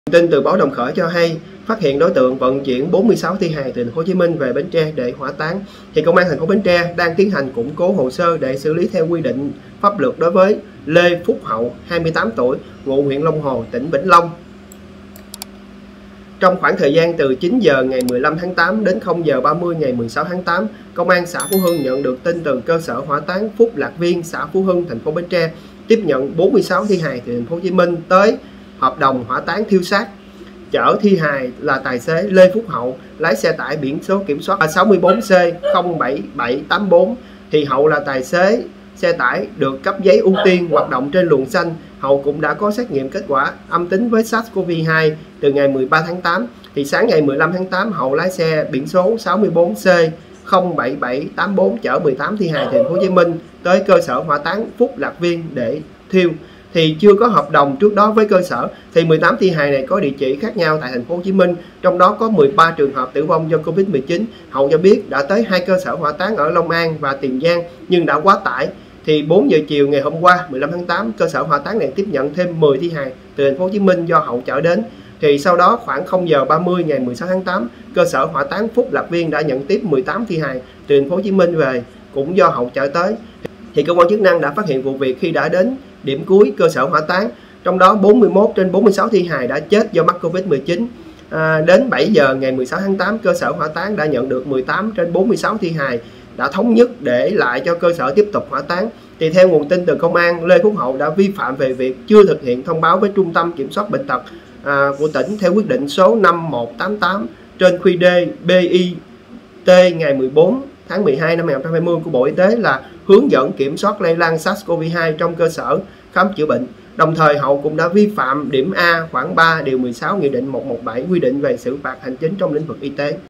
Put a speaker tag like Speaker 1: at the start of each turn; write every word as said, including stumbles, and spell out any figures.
Speaker 1: Tin từ báo Đồng Khởi cho hay phát hiện đối tượng vận chuyển bốn mươi sáu thi hài từ thành phố Hồ Chí Minh về Bến Tre để hỏa táng. Thì công an thành phố Bến Tre đang tiến hành củng cố hồ sơ để xử lý theo quy định pháp luật đối với Lê Phúc Hậu, hai mươi tám tuổi, ngụ huyện Long Hồ, tỉnh Vĩnh Long. Trong khoảng thời gian từ chín giờ ngày mười lăm tháng tám đến không giờ ba mươi ngày mười sáu tháng tám, Công an xã Phú Hưng nhận được tin từ cơ sở hỏa táng Phúc Lạc Viên, xã Phú Hưng, thành phố Bến Tre tiếp nhận bốn mươi sáu thi hài từ thành phố Hồ Chí Minh tới hợp đồng hỏa táng thiêu xác. Chở thi hài là tài xế Lê Phúc Hậu, lái xe tải biển số kiểm soát sáu mươi bốn C không bảy bảy tám bốn. Thì Hậu là tài xế xe tải được cấp giấy ưu tiên hoạt động trên luồng xanh. Hậu cũng đã có xét nghiệm kết quả âm tính với SARS-xê o vê hai từ ngày mười ba tháng tám. Thì sáng ngày mười lăm tháng tám, Hậu lái xe biển số sáu mươi bốn C không bảy bảy tám bốn chở mười tám thi hài từ thành phố Hồ Chí Minh tới cơ sở hỏa táng Phúc Lạc Viên để thiêu. Thì chưa có hợp đồng trước đó với cơ sở, thì mười tám thi hài này có địa chỉ khác nhau tại thành phố Hồ Chí Minh, trong đó có mười ba trường hợp tử vong do Covid mười chín. Hậu cho biết đã tới hai cơ sở hỏa táng ở Long An và Tiền Giang nhưng đã quá tải. Thì bốn giờ chiều ngày hôm qua mười lăm tháng tám, cơ sở hỏa táng này tiếp nhận thêm mười thi hài từ thành phố Hồ Chí Minh do Hậu chở đến. Thì sau đó khoảng không giờ ba mươi ngày mười sáu tháng tám, cơ sở hỏa táng Phúc Lạc Viên đã nhận tiếp mười tám thi hài từ thành phố Hồ Chí Minh về, cũng do Hậu chở tới. Thì cơ quan chức năng đã phát hiện vụ việc khi đã đến điểm cuối cơ sở hỏa táng, trong đó bốn mươi mốt trên bốn mươi sáu thi hài đã chết do mắc Covid mười chín. À, đến bảy giờ ngày mười sáu tháng tám, cơ sở hỏa táng đã nhận được mười tám trên bốn mươi sáu thi hài, đã thống nhất để lại cho cơ sở tiếp tục hỏa táng. Thì theo nguồn tin từ công an, Lê Phúc Hậu đã vi phạm về việc chưa thực hiện thông báo với Trung tâm Kiểm soát Bệnh tật à, của tỉnh theo quyết định số năm một tám tám trên quy đê bê i tê ngày mười bốn tháng mười hai năm hai nghìn không trăm hai mươi của Bộ Y tế là hướng dẫn kiểm soát lây lan SARS-xê o vê hai trong cơ sở khám chữa bệnh. Đồng thời Hậu cũng đã vi phạm điểm A khoảng ba điều mười sáu Nghị định một trăm mười bảy quy định về xử phạt hành chính trong lĩnh vực y tế.